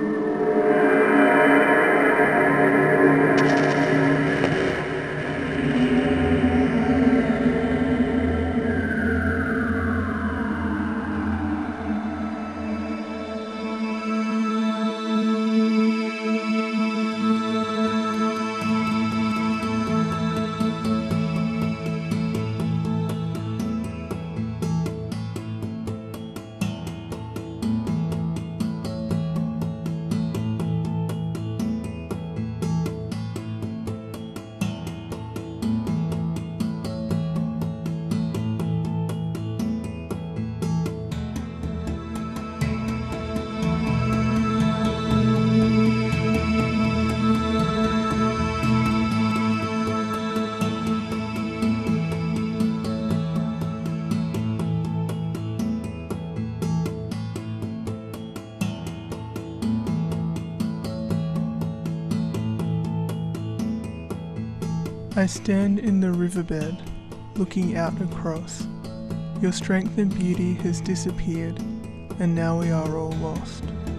I stand in the riverbed, looking out across. Your strength and beauty has disappeared, and now we are all lost.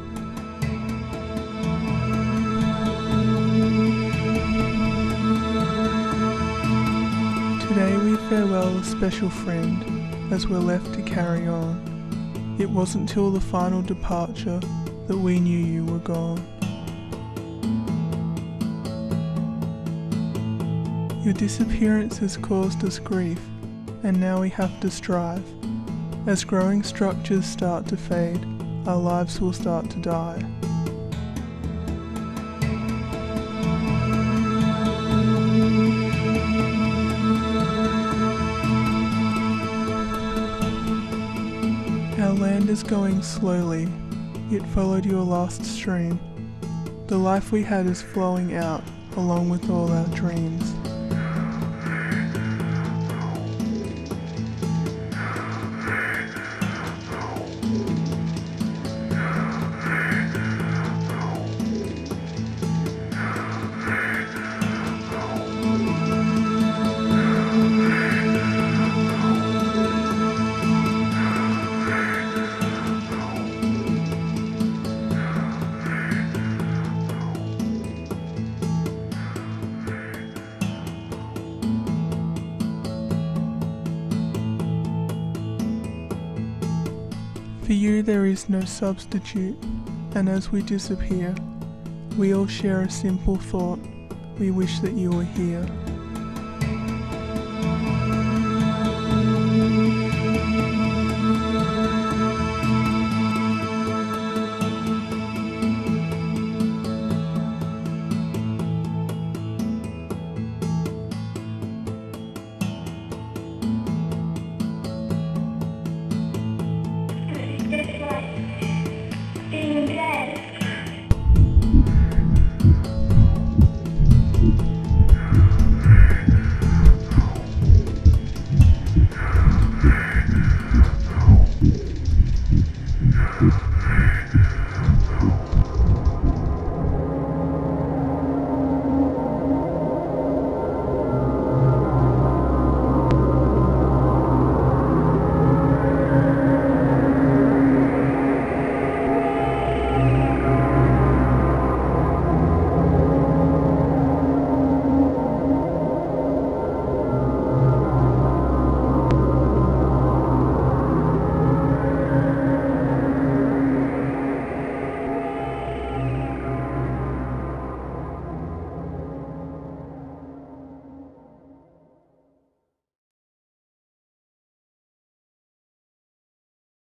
Today we farewell a special friend, as we're left to carry on. It wasn't till the final departure that we knew you were gone. Your disappearance has caused us grief, and now we have to strive. As growing structures start to fade, our lives will start to die. Our land is going slowly, it followed your last stream. The life we had is flowing out, along with all our dreams. For you there is no substitute, and as we disappear, we all share a simple thought: we wish that you were here.